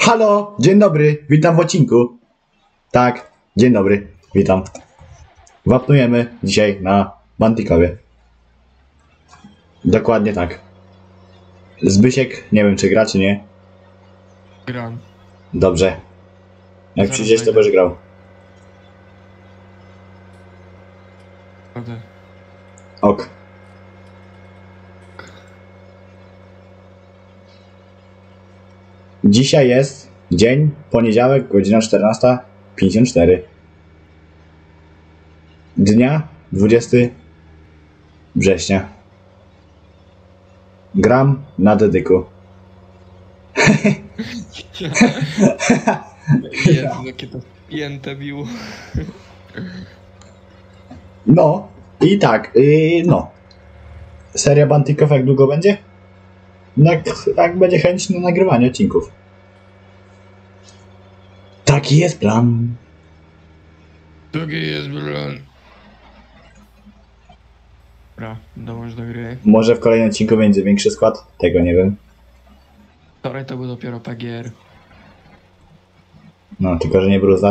Halo, dzień dobry, witam w odcinku. Tak, dzień dobry, witam. Wapnujemy dzisiaj na Bantikowie. Dokładnie tak. Zbysiek, nie wiem czy gra, czy nie. Gram. Dobrze. Jak Zaraz przyjdziesz, to wejdę. będziesz grał. Prawda. Ok. Dzisiaj jest dzień, poniedziałek, godzina 14:54. Dnia 20 września. Gram na dedyku. Jezu, jakie to pięte biło. No i tak, no. Seria Bantików jak długo będzie? Jak będzie chęć na nagrywanie odcinków. Taki jest plan. Drugi jest plan. Dobra, dołącz do gry. Może w kolejnym odcinku będzie większy skład? Tego nie wiem. Wczoraj to był dopiero PGR. No, tylko że nie Bruza,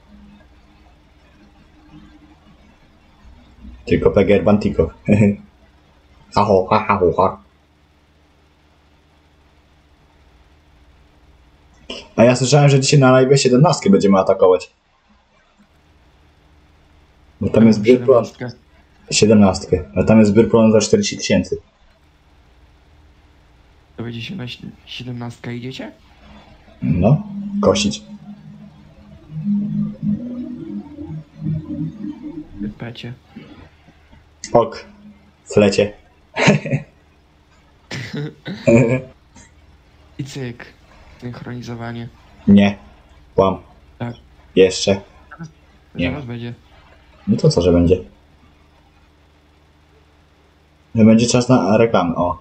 tylko PGR Bantico. Aho, ha, ha, ha. A ja słyszałem, że dzisiaj na live 17 będziemy atakować. Bo tam jest zbiór plon. 17. A tam jest zbiór plon za 40 000. To będzie się na 17 idziecie? No, kosić. Pecie. Ok. Flecie. I cyk. Synchronizowanie. Nie. Łam. Tak. Jeszcze. Nie. Zaraz będzie. No to co, że będzie? Że będzie czas na reklamę, o.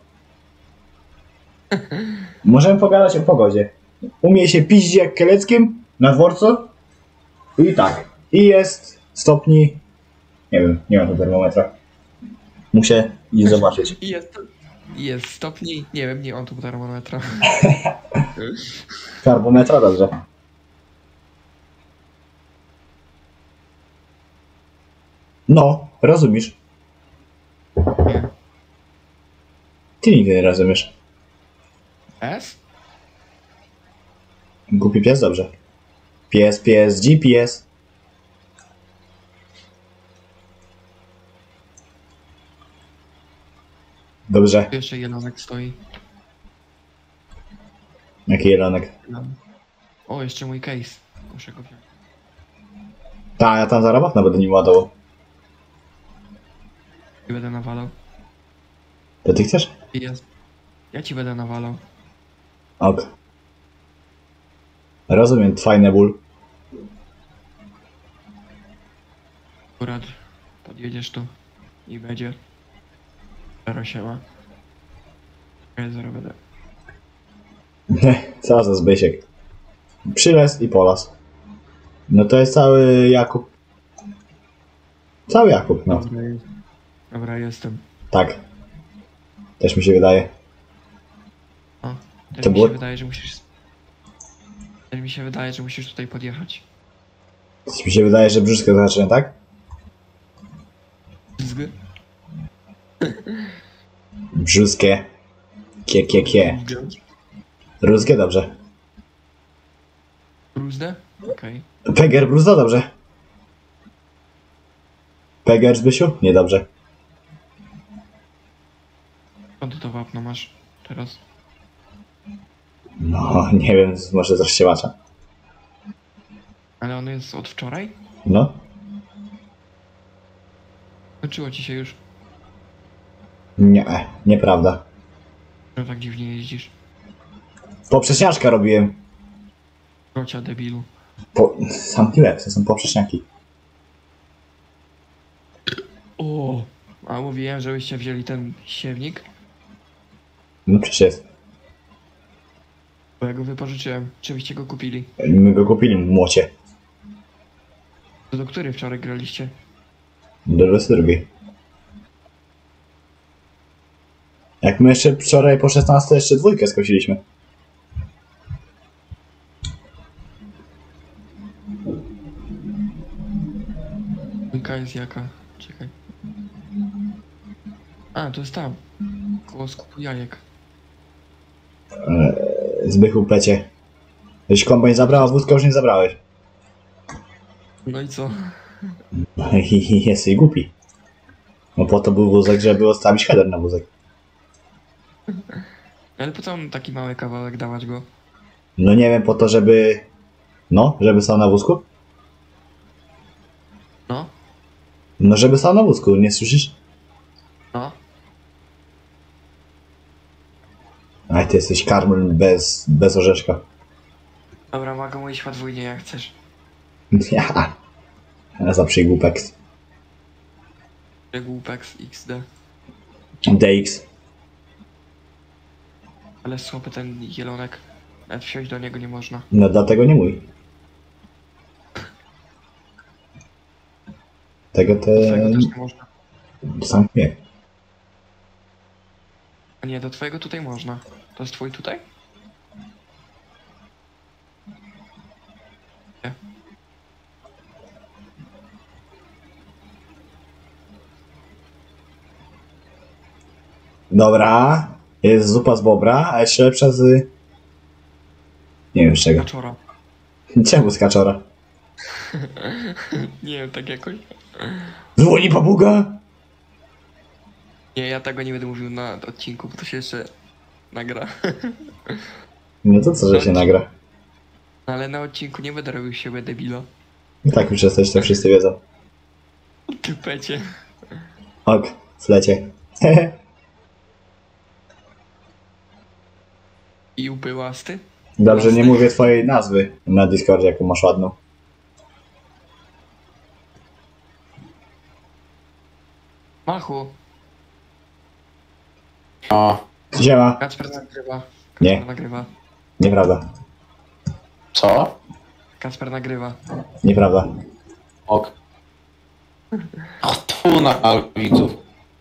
Możemy pogadać o pogodzie. Umie się piździ jak Kieleckim na dworcu. I tak. I jest stopni... Nie wiem, nie mam tu termometra. Muszę iść zobaczyć. Jest stopni. Nie wiem, nie mam tu termometra. Karbometra, dobrze. No, rozumiesz. Nie. Ty nigdy nie rozumiesz. S? Głupi pies, dobrze. Pies, GPS. Dobrze. Tu jeszcze jelonek stoi. Jaki jelonek. O, jeszcze mój case. Muszę go wziąć. Ta, ja tam za rabatna będę nim ładował. I będę nawalał. To ty chcesz? I jest. Ja ci będę nawalał. Ok. Rozumiem, fajny ból. Akurat podjedziesz tu i będzie. Zero siema. Ja zaraz będę. Co za Zbysiek. Przyles i polas. No to jest cały Jakub. Cały Jakub, no. Dobra, Dobra, jestem. Tak. Też mi się wydaje. O, też To mi było- się wydaje, że musisz. Też mi się wydaje, że musisz tutaj podjechać. Coś mi się wydaje, że brzuszkę zaczyna, tak? Zgy. Brzuskie. Kie. Ruskie, dobrze. Bruzdę? Okej. Peger, bruzda, dobrze. Peger, Zbysiu? Niedobrze. Skąd to wapno masz teraz? No, nie wiem, może z rozsiewacza. Ale on jest od wczoraj? No. Kończyło ci się już, Nie, nieprawda. że tak dziwnie jeździsz. Poprzeczniaczka robiłem. Rocia debilu. Sam łeb, to są poprzeczniaki. O, a mówiłem, żebyście wzięli ten siewnik, No przecież jest. bo ja go wypożyczyłem. Czy byście go kupili? My go kupili w młocie. To do której wczoraj graliście? Do 22. Jak my jeszcze wczoraj po 16 jeszcze dwójkę skosiliśmy. Jaka jest jaka? Czekaj. A, to jest tam. Koło skupu jajek. Zbychu plecie. Jeśli kombajn zabrał, a wózka już nie zabrałeś. No i co? Jesteś głupi. No po to był wózek, żeby odstawić header na wózek. Ale po co mam taki mały kawałek dawać go? No nie wiem, po to, żeby... No, żeby stał na wózku? No, No, żeby stał na wózku, nie słyszysz? no. Aj, ty jesteś karmel bez orzeszka. Dobra, mogę mówić podwójnie jak chcesz. Ja. Za przygłupek. Głupeks XD. DX. Ale słaby ten zielonek. Nawet wsiąść do niego nie można. No dlatego nie mój. Tego Do twojego też nie można. sam nie. A nie, do twojego tutaj można. To jest twój tutaj? Nie. Dobra. Jest zupa z bobra, a jeszcze lepsza z... Nie wiem z czego. Kaczora. Czemu z kaczora? Nie wiem, tak jakoś. Dzwoni papuga! Nie, ja tego nie będę mówił na odcinku, bo to się jeszcze nagra. No to co, że się nagra? Ale na odcinku nie będę robił z siebie debila. I tak już jesteś, to wszyscy wiedzą. Ty pecie. Ok, flecie. I upy łasty? Dobrze, nie Łasty. mówię twojej nazwy na Discordzie, jaką masz ładną. Machu. O, Siema. Kacper nagrywa. Nie. Kacper nagrywa. Nieprawda. co? Kacper nagrywa. Nieprawda. Ok. Och, tu na widzów.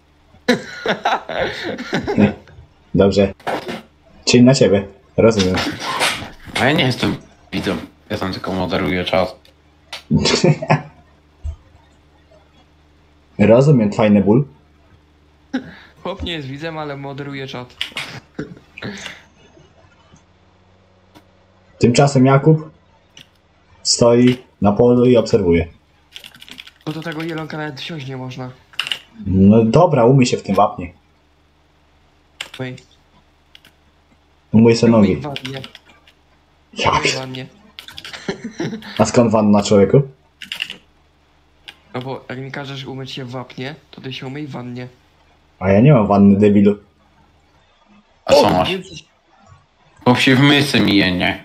Dobrze. Czyli na ciebie. Rozumiem. A ja nie jestem widzem. Ja tam tylko moderuję czas. Rozumiem, fajny ból. Chłop nie jest widzem, ale moderuje czat. Tymczasem Jakub stoi na polu i obserwuje. Bo do tego jelonka nawet wsiąść nie można. No dobra, umyj się w tym wapnie. Oj. Umyj sobie Umyj nogi. w wannie. Jak? Umyj w wannie. A skąd wanna, człowieku? No bo jak mi każesz umyć się w wapnie, to ty się umyj w wannie. A ja nie mam wanny, debilu. A co masz? Jesteś... Bo się w mysy mije, nie?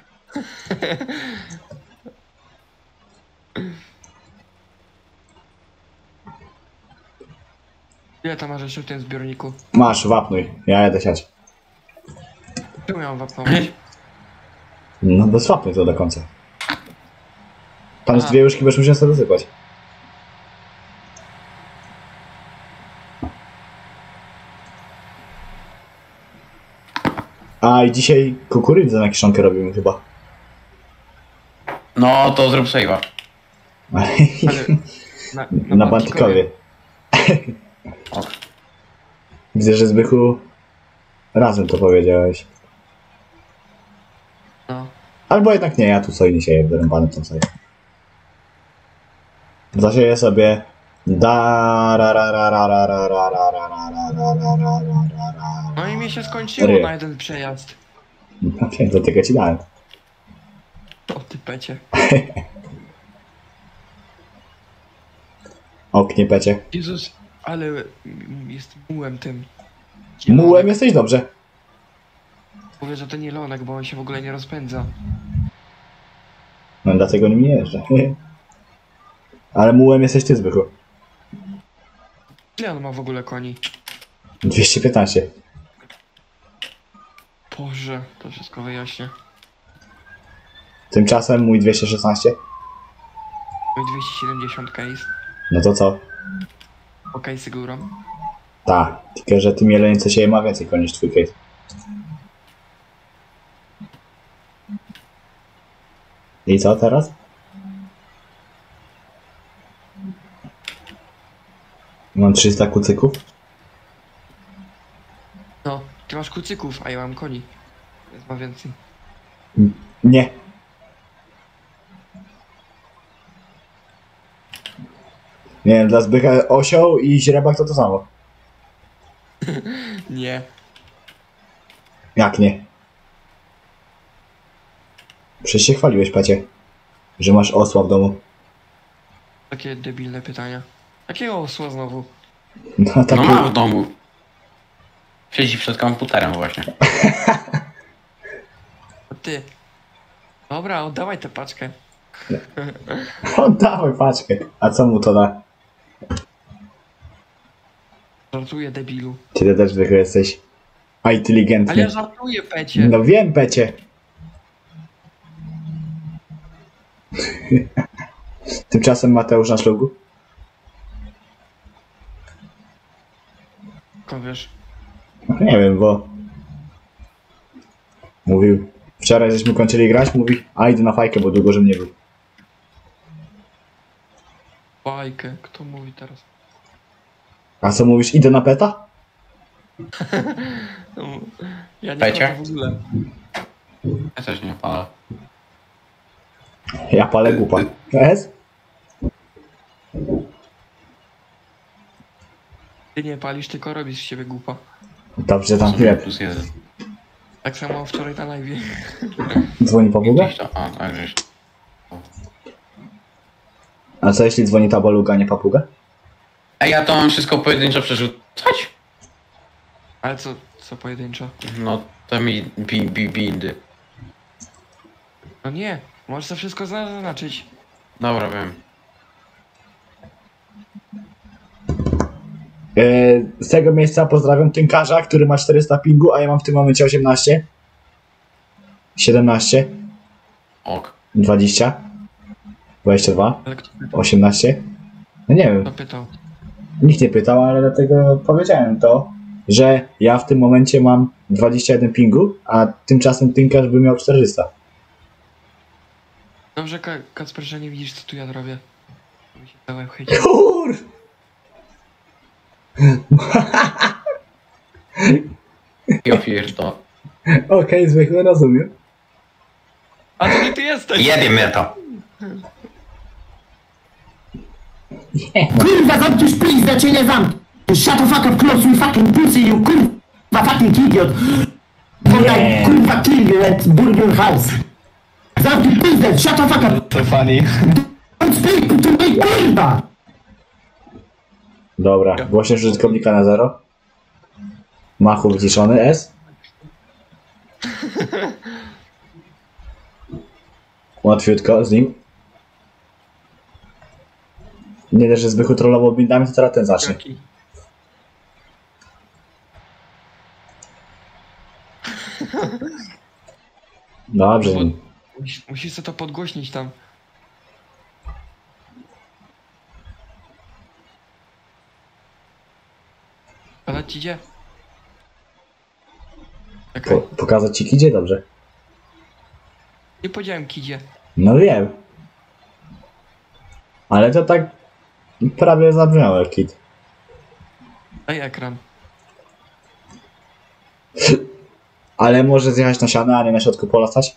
Ile tam masz jeszcze w tym zbiorniku? Masz, wapnuj. Ja jadę siać. Czemu ja mam wapnować? No bez wapnuj to do końca. Tam z Aha. dwie łyżki będziesz musiał sobie dosypać. A i dzisiaj kukurydzę na kiszonkę robimy chyba. No to zrób save'a. Ale Na Bantykowie. Ok. Widzę, że Zbychu razem to powiedziałeś. No. Albo jednak nie, ja tu sobie nie sieję, wyrąbany tą sobie. Zasieję sobie No i mi się skończyło Ry. na jeden przejazd. No wiem, do tego ci dałem. O ty pecie. Oknie pecie. Jezus, ale jest mułem tym. Mułem jesteś dobrze. Mówię, że to nie lonek, bo on się w ogóle nie rozpędza. No dlatego nim nie jeżdżę. Ale mułem jesteś ty, Zbychu. Ile on ma w ogóle koni? 215. Boże, to wszystko wyjaśnię. Tymczasem mój 216. Mój 270 case. No to co? O case'y górą. Tak, tylko że tym jeleń co się ma więcej koni niż twój case. I co teraz? Mam 300 kucyków. No, ty masz kucyków, a ja mam koni. Więc ma więcej. Nie. Nie wiem, dla Zbycha osioł i źrebak to samo. Nie. Jak nie? Przecież się chwaliłeś, Pecie, że masz osła w domu. Takie debilne pytania. Jakiego osła znowu? No No taki... mam w domu. Siedzi przed komputerem właśnie. A ty. Dobra, oddawaj tę paczkę. Oddawaj paczkę. A co mu to da? Żartuję, debilu. Ty też zwykle jesteś Ale inteligentny. ja żartuję, Pecie. No wiem, Pecie. Tymczasem Mateusz na szlugu. Skąd wiesz? No, nie wiem, bo... Mówił... Wczoraj żeśmy kończyli grać, mówi, a idę na fajkę, bo długo żem nie był. Bajkę, kto mówi teraz? A co mówisz, idę na peta? No, ja nie Pecie? chodzę w ogóle. Ja też nie palę. Ja palę głupa. Es? Ty nie palisz, tylko robisz z siebie głupa. Dobrze, tam W sumie chwilę. plus jeden. Tak samo wczoraj na live. Dzwoni papuga? Gdzieś to, a tak żeś. A co jeśli dzwoni ta baluga, a nie papuga? Ej, ja to mam wszystko pojedynczo przerzucać? Ale co pojedynczo? No, to mi bindy. No nie, możesz to wszystko zaznaczyć. Dobra, wiem. Z tego miejsca pozdrawiam tynkarza, który ma 400 pingu, a ja mam w tym momencie 18. 17. Ok. 20. 22. Ale kto pytał? 18. No nie wiem, Kto pytał? nikt nie pytał, ale dlatego powiedziałem to, że ja w tym momencie mam 21 pingu, a tymczasem tynkarz by miał 400. Dobrze, Kacper, że nie widzisz, co tu ja robię. Mi się dałem chycić. Kur! Ja pierdolę. Okej, zwykle rozumiem. A to nie ty jesteś! Jebie mnie to. Kurwa, zamknij pizdę, cię nie zamknij! Shut the fuck up, close you fucking pussy, you kurwa fucking idiot! Nie. Kurwa kill you and burn your house! Zamknij pizdę, shut the fuck up! To funny. Don't speak to me, kurwa! Dobra, głośność użytkownika na 0. Machu wyciszony, S. Łatwiutko z nim. Nie też, że Zbychu trollował bindami, to teraz ten zacznie. Jaki? Dobrze. Musisz sobie to podgłośnić tam. Padać ci idzie? Czekaj, Pokazać ci kidzie? Dobrze. nie powiedziałem kidzie. No wiem. Ale to tak prawie zabrzmiało jak kid. Daj ekran. Ale może zjechać na siano, a nie na środku pola stać?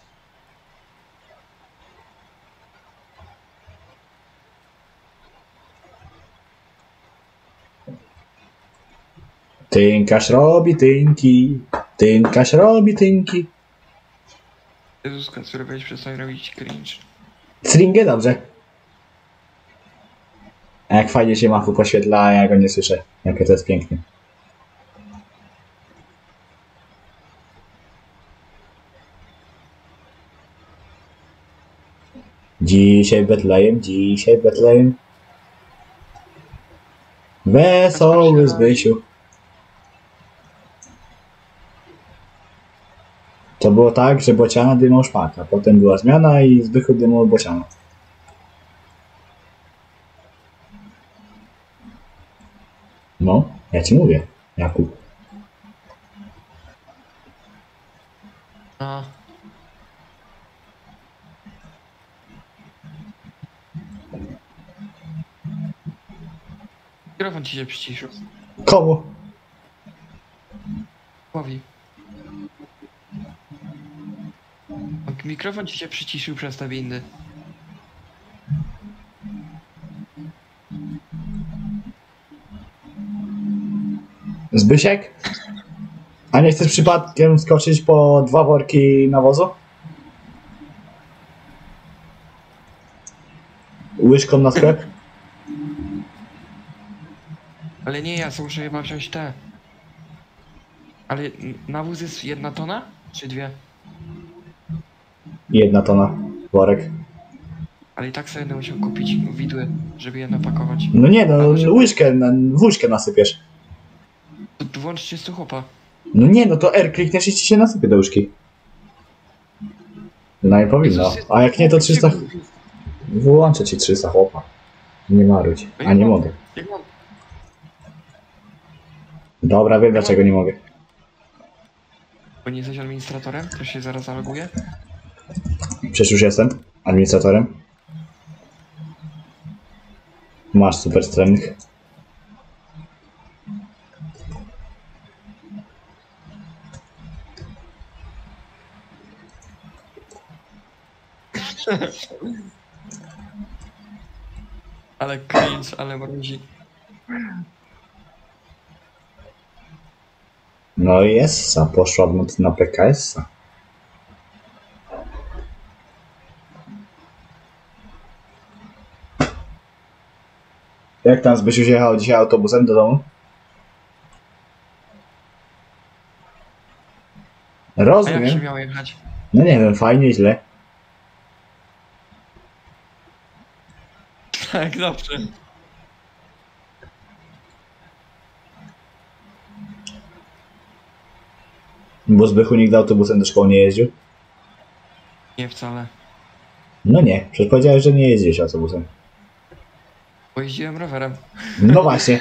Tynkarz robi tynki, tynkarz robi tynki. Jezus, Kacper, weź przestań robić cringe. Stringę dobrze. A jak fajnie się Machu poświetla, a ja go nie słyszę. Jakie to jest piękne. Dzisiaj Betlejem, dzisiaj Betlejem. Wesoły Zbysiu. To było tak, że Bociana dymał szpaka. Potem była zmiana i Zbychu dymał Bociana. No, ja ci mówię, Jakub. A. Mikrofon ci się przyciszył. Komu? Łowi. Mikrofon ci się przyciszył przez te windy. Zbysiek? A nie chcesz przypadkiem skoczyć po 2 worki nawozu? Łyżką na sklep? Ale nie, ja muszę chyba wziąć te. Ale nawóz jest 1 tona? Czy 2? 1 tona worek. Ale i tak sobie będę musiał kupić widły, żeby je napakować. No nie, no w łyżkę nasypiesz. To włącz 300 chłopa. No nie, no to R klikniesz i ci się nasypie do łyżki. No i powinno. A jak nie to 300... Wyłączę ci 300 chłopa. Nie marudź. A nie mogę. Jak mam? Dobra, wiem dlaczego nie mogę. Bo nie jesteś administratorem? To się zaraz zaloguje? Przecież już jestem administratorem. Masz super strength. Ale cringe, ale mrozi. No i essa, poszła w noc na PKS-a. Jak tam Zbysiu jechał dzisiaj autobusem do domu? A jak się Rozumiem. miał jechać? No nie wiem, fajnie, źle. Tak, dobrze. Bo Zbychu nigdy autobusem do szkoły nie jeździł? Nie wcale. No nie, przecież powiedziałeś, że nie jeździłeś autobusem. Bo jeździłem rowerem. No właśnie.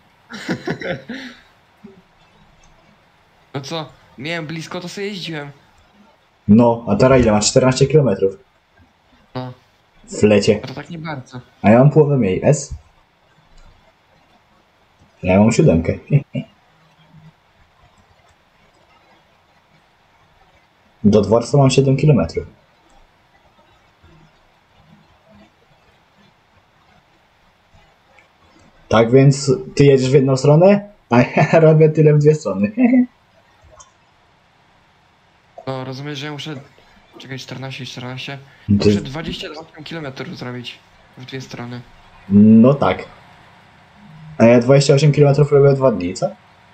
No co? Miałem blisko, to sobie jeździłem. No, a teraz ile masz? 14 km No, w lecie. a to tak nie bardzo. A ja mam połowę mniej. S? Ja mam 7. Do dworca mam 7 km. Tak więc ty jedziesz w jedną stronę, a ja robię tyle w 2 strony. No, rozumiesz, że ja muszę... Czekaj, 14 i 14. To Muszę jest- 28 km zrobić w 2 strony. No tak. A ja 28 km robię 2 dni, co?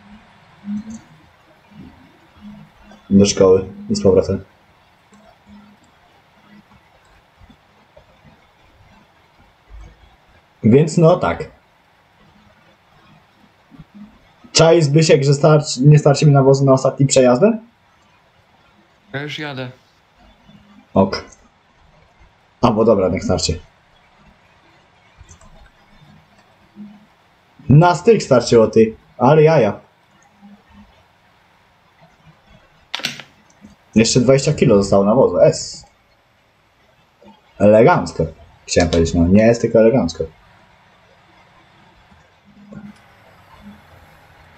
Do szkoły i z powrotem. Więc no tak. Czaj Zbysiek, że nie starczy mi nawozu na ostatni przejazdem? Ja już jadę. Ok. A, bo dobra, niech starczy. Na styk starczyło ty, ale jaja. Jeszcze 20 kg zostało nawozu, S. Elegancko. Chciałem powiedzieć, no nie jest tylko elegancko.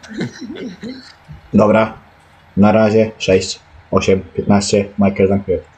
Dobra. Na razie 6, 8, 15. Michael, dziękuję.